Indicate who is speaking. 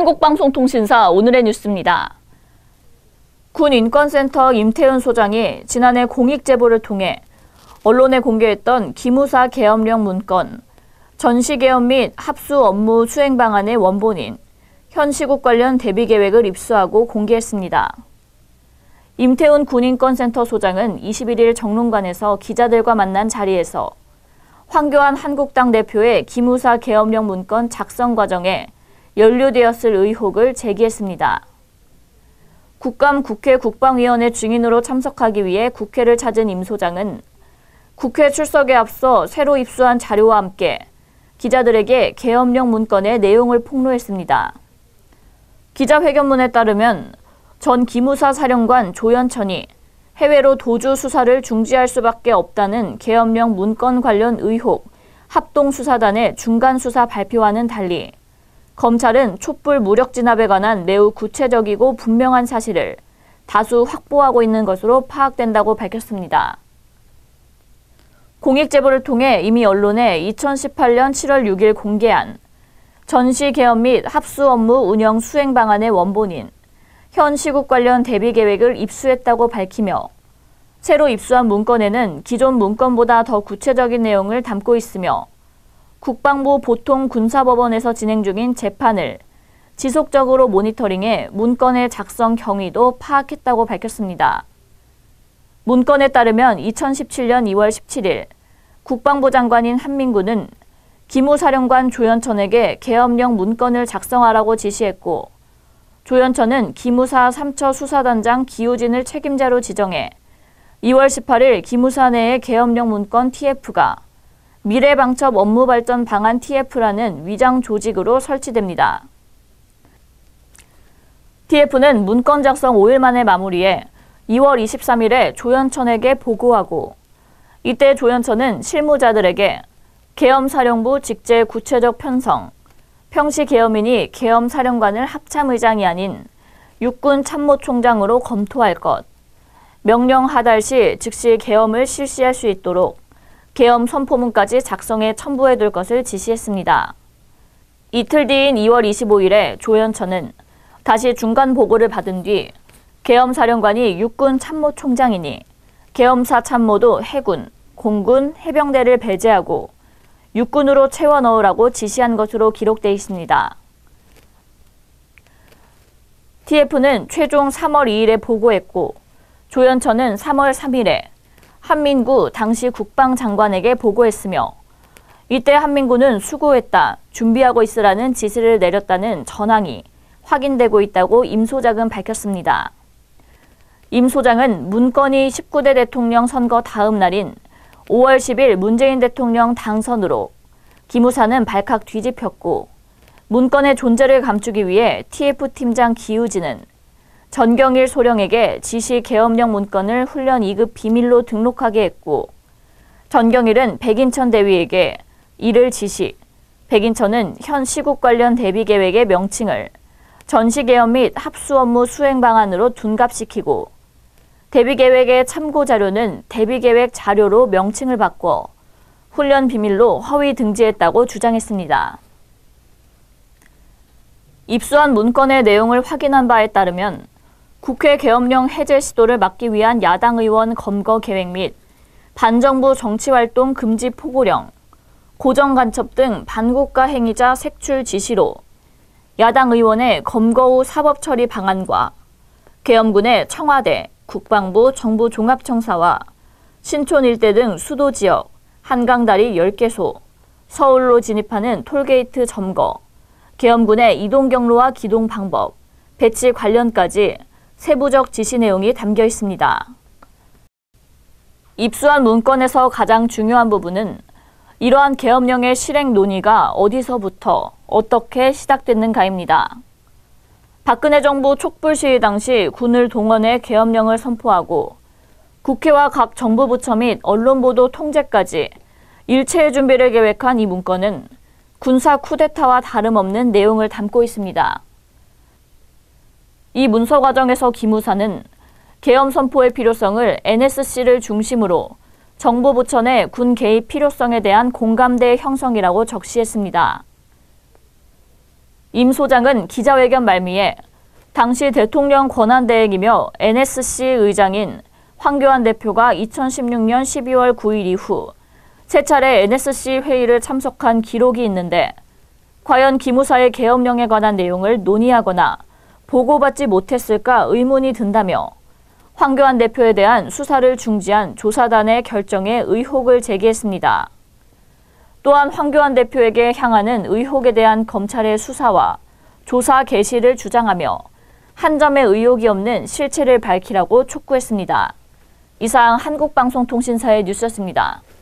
Speaker 1: 한국방송통신사 오늘의 뉴스입니다. 군인권센터 임태훈 소장이 지난해 공익제보를 통해 언론에 공개했던 기무사 계엄령 문건, 전시계엄 및 합수 업무 수행 방안의 원본인, 현 시국 관련 대비 계획을 입수하고 공개했습니다. 임태훈 군인권센터 소장은 21일 정론관에서 기자들과 만난 자리에서 황교안 한국당 대표의 기무사 계엄령 문건 작성 과정에 연루되었을 의혹을 제기했습니다. 국감 국회 국방위원회 증인으로 참석하기 위해 국회를 찾은 임 소장은 국회 출석에 앞서 새로 입수한 자료와 함께 기자들에게 계엄령 문건의 내용을 폭로했습니다. 기자회견문에 따르면 전 기무사 사령관 조연천이 해외로 도주 수사를 중지할 수밖에 없다는 계엄령 문건 관련 의혹 합동수사단의 중간수사 발표와는 달리 검찰은 촛불 무력 진압에 관한 매우 구체적이고 분명한 사실을 다수 확보하고 있는 것으로 파악된다고 밝혔습니다. 공익제보를 통해 이미 언론에 2018년 7월 6일 공개한 전시 계엄 및 합수 업무 운영 수행 방안의 원본인, 현 시국 관련 대비 계획을 입수했다고 밝히며 새로 입수한 문건에는 기존 문건보다 더 구체적인 내용을 담고 있으며 국방부 보통군사법원에서 진행 중인 재판을 지속적으로 모니터링해 문건의 작성 경위도 파악했다고 밝혔습니다. 문건에 따르면 2017년 2월 17일 국방부 장관인 한민구는 기무사령관 조연천에게 계엄령 문건을 작성하라고 지시했고 조연천은 기무사 3처 수사단장 기우진을 책임자로 지정해 2월 18일 기무사 내의 계엄령 문건 TF가 미래방첩 업무발전 방안 TF라는 위장 조직으로 설치됩니다. TF는 문건 작성 5일 만에 마무리해 2월 23일에 조연천에게 보고하고 이때 조연천은 실무자들에게 계엄사령부 직제 구체적 편성, 평시 계엄인이 계엄사령관을 합참의장이 아닌 육군참모총장으로 검토할 것, 명령 하달 시 즉시 계엄을 실시할 수 있도록 계엄 선포문까지 작성해 첨부해둘 것을 지시했습니다. 이틀 뒤인 2월 25일에 조연천은 다시 중간 보고를 받은 뒤 계엄사령관이 육군 참모총장이니 계엄사 참모도 해군, 공군, 해병대를 배제하고 육군으로 채워 넣으라고 지시한 것으로 기록돼 있습니다. TF는 최종 3월 2일에 보고했고 조연천은 3월 3일에 한민구 당시 국방장관에게 보고했으며 이때 한민구는 수고했다, 준비하고 있으라는 지시를 내렸다는 전황이 확인되고 있다고 임 소장은 밝혔습니다. 임 소장은 문건이 19대 대통령 선거 다음 날인 5월 10일 문재인 대통령 당선으로 기무사는 발칵 뒤집혔고 문건의 존재를 감추기 위해 TF팀장 기우진은 전경일 소령에게 지시 계엄령 문건을 훈련 2급 비밀로 등록하게 했고 전경일은 백인천 대위에게 이를 지시, 백인천은 현 시국 관련 대비 계획의 명칭을 전시계엄 및 합수 업무 수행 방안으로 둔갑시키고 대비 계획의 참고 자료는 대비 계획 자료로 명칭을 바꿔 훈련 비밀로 허위 등재했다고 주장했습니다. 입수한 문건의 내용을 확인한 바에 따르면 국회 계엄령 해제 시도를 막기 위한 야당 의원 검거 계획 및 반정부 정치활동 금지 포고령, 고정 간첩 등 반국가 행위자 색출 지시로 야당 의원의 검거 후 사법 처리 방안과 계엄군의 청와대, 국방부, 정부 종합청사와 신촌 일대 등 수도 지역, 한강다리 10개소, 서울로 진입하는 톨게이트 점거, 계엄군의 이동 경로와 기동 방법, 배치 관련까지 세부적 지시 내용이 담겨 있습니다. 입수한 문건에서 가장 중요한 부분은 이러한 계엄령의 실행 논의가 어디서부터 어떻게 시작됐는가입니다. 박근혜 정부 촛불 시위 당시 군을 동원해 계엄령을 선포하고 국회와 각 정부 부처 및 언론 보도 통제까지 일체의 준비를 계획한 이 문건은 군사 쿠데타와 다름없는 내용을 담고 있습니다. 이 문서 과정에서 기무사는 계엄 선포의 필요성을 NSC를 중심으로 정부 부처 내 군 개입 필요성에 대한 공감대의 형성이라고 적시했습니다. 임 소장은 기자회견 말미에 당시 대통령 권한대행이며 NSC 의장인 황교안 대표가 2016년 12월 9일 이후 세 차례 NSC 회의를 참석한 기록이 있는데 과연 기무사의 계엄령에 관한 내용을 논의하거나 보고받지 못했을까 의문이 든다며 황교안 대표에 대한 수사를 중지한 조사단의 결정에 의혹을 제기했습니다. 또한 황교안 대표에게 향하는 의혹에 대한 검찰의 수사와 조사 개시를 주장하며 한 점의 의혹이 없는 실체를 밝히라고 촉구했습니다. 이상 한국방송통신사의 뉴스였습니다.